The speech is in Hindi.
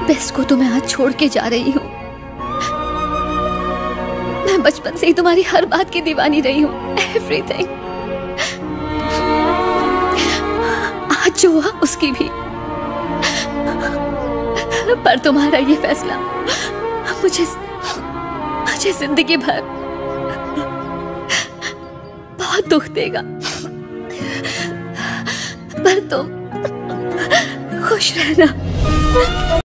बेस्ट को तो मैं आज छोड़ के जा रही हूँ। मैं बचपन से ही तुम्हारी हर बात की दीवानी रही हूँ, एवरीथिंग। आज जो हुआ उसकी भी, पर तुम्हारा ये फैसला मुझे जिंदगी भर बहुत दुख देगा। पर तुम खुश रहना।